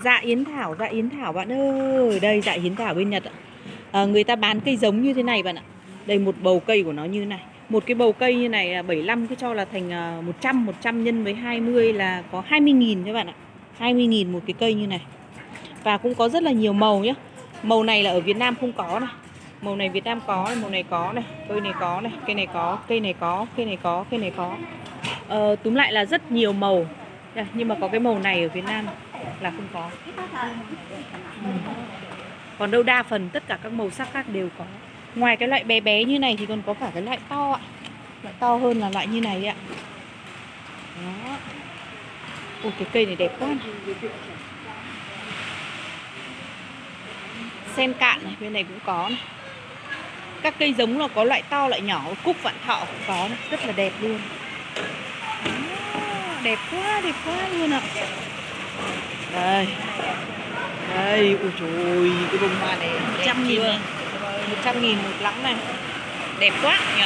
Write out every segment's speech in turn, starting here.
Dạ Yến Thảo bạn ơi. Đây dạ Yến Thảo bên Nhật ạ. Người ta bán cây giống như thế này bạn ạ. Đây một bầu cây của nó như này. Một cái bầu cây như này 75 cứ cho là thành 100 nhân với 20 là có 20.000 các bạn ạ. 20.000 một cái cây như này. Và cũng có rất là nhiều màu nhá. Màu này là ở Việt Nam không có này. Màu này Việt Nam có này, màu này có này, cây này có này, cây này có, cây này có, cây này có, cây này có. Túm lại là rất nhiều màu. Nhưng mà có cái màu này ở Việt Nam là không có. Còn đâu đa phần tất cả các màu sắc khác đều có. Ngoài cái loại bé bé như này thì còn có cả cái loại to ạ. Loại to hơn là loại như này đấy ạ. Đó. Ôi cái cây này đẹp quá này. Sen cạn này, bên này cũng có này. Các cây giống là có loại to loại nhỏ, cúc vạn thọ cũng có này, rất là đẹp luôn. Đẹp quá luôn ạ. Đây. Đây, ui trời ơi, cái bông hoa này 100.000 này. 100.000 một lẵng này. Đẹp quá nhỉ.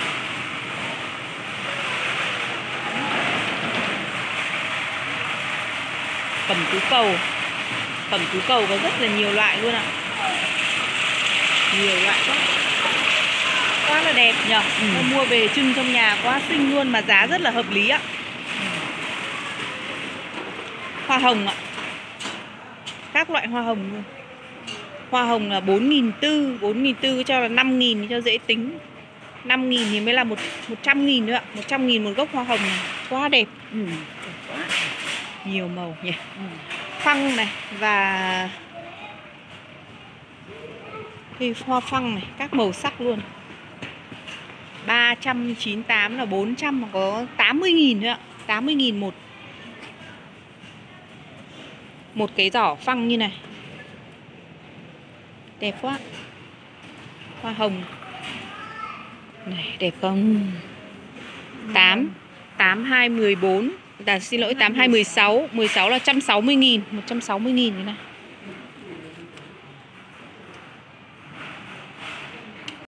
Cẩm tú cầu có rất là nhiều loại luôn ạ. Nhiều loại quá là đẹp nhỉ. Mua về trưng trong nhà quá xinh luôn, mà giá rất là hợp lý ạ. Hoa hồng ạ. Các loại hoa hồng luôn. Hoa hồng là 4.400 cho là 5.000 cho dễ tính. 5.000 thì mới là 100.000 nữa ạ. 100.000 một gốc hoa hồng này. Quá đẹp. Nhiều màu nhỉ. Phăng này và thì hoa phăng này, các màu sắc luôn. 398 là 400 mà có 80.000 nữa ạ. 80.000 một cái giỏ phăng như này. Đẹp quá. Hoa hồng này đẹp không? 8214. Xin lỗi 8216. 16 là 160.000. 160.000 cái này.